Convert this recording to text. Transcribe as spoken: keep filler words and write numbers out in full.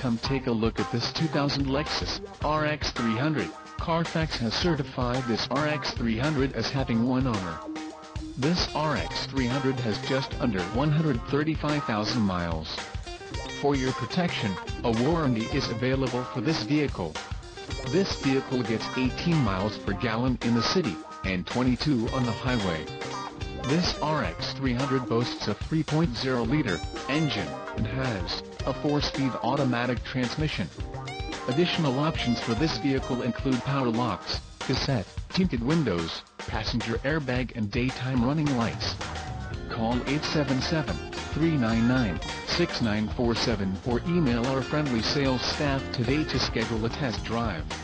Come take a look at this two thousand Lexus R X three hundred. Carfax has certified this R X three hundred as having one owner. This R X three hundred has just under one hundred thirty-five thousand miles. For your protection, a warranty is available for this vehicle. This vehicle gets eighteen miles per gallon in the city, and twenty-two on the highway. This R X three hundred boasts a three point oh liter engine, and has a four-speed automatic transmission. Additional options for this vehicle include power locks, cassette, tinted windows, passenger airbag and daytime running lights. Call eight seven seven, three nine nine, six nine four seven or email our friendly sales staff today to schedule a test drive.